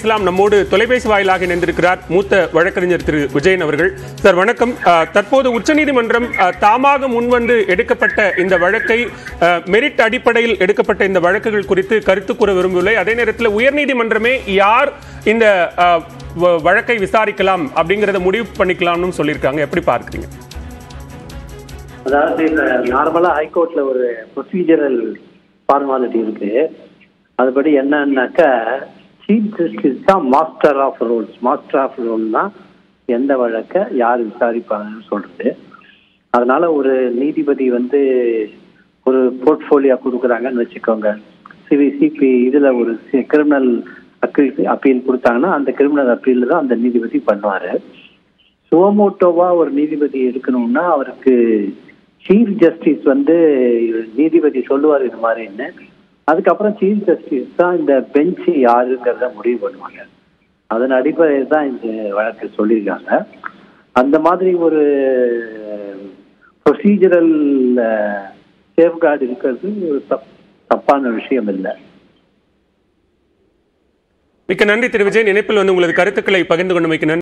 பேசலாம். நம்மோடு தொலைபேசி வாயிலாக இணைந்திருக்கிறார் மூத்த வழக்கறிஞர் திரு விஜயன் அவர்கள். சார் வணக்கம். தற்போது உச்சநீதிமன்றம் தாமாக முன்வந்து எடுக்கப்பட்ட இந்த வழக்கை, மெரிட் அடிப்படையில் எடுக்கப்பட்ட இந்த வழக்குகள் குறித்து கருத்து கூற விரும்பவில்லை. அதே நேரத்தில் உயர்நீதிமன்றமே யார் இந்த வழக்கை விசாரிக்கலாம் அப்படிங்கறத முடிவு பண்ணிக்கலாம்னு சொல்லியிருக்காங்க. எப்படி பார்க்குறீங்க? அதாவது நார்மலா ஹைகோர்ட்ல ஒரு ப்ரொசீஜரல் ஃபார்மாலிட்டி இருக்கு. அதுபடி என்னன்னாக்கா சீஃப் ஜஸ்டிஸ் தான் master of rules. Master of ரூல்னா எந்த வழக்கை யார் விசாரிப்பாங்கன்னு சொல்றது. அதனால ஒரு நீதிபதி ஒரு போர்ட்ஃபோலியோ கொடுக்குறாங்கன்னு வச்சுக்கோங்க. சிபி இதுல ஒரு கிரிமினல் அப்பீல் கொடுத்தாங்கன்னா அந்த கிரிமினல் அப்பீல் தான் அந்த நீதிபதி பண்ணுவாரு. சுவமோட்டோவா ஒரு நீதிபதி எடுக்கணும்னா அவருக்கு சீஃப் ஜஸ்டிஸ் நீதிபதி சொல்லுவார் இது மாதிரின்னு. அதுக்கப்புறம் சீஃப் ஜஸ்டிஸ் தான் இந்த பெஞ்ச் யாருங்கிறத முடிவு பண்ணுவாங்க. அதன் அடிப்படையில் தான் இந்த வழக்கு சொல்லியிருக்காங்க. அந்த மாதிரி ஒரு ப்ரொசீஜரல் சேஃப்கார்டு இருக்கிறது ஒரு தப்பான விஷயம் இல்லை. மிக்க நன்றி திரு விஜயன். இணைப்பில் உங்களது கருத்துக்களை பகிர்ந்து கொண்டமைக்கு நன்றி.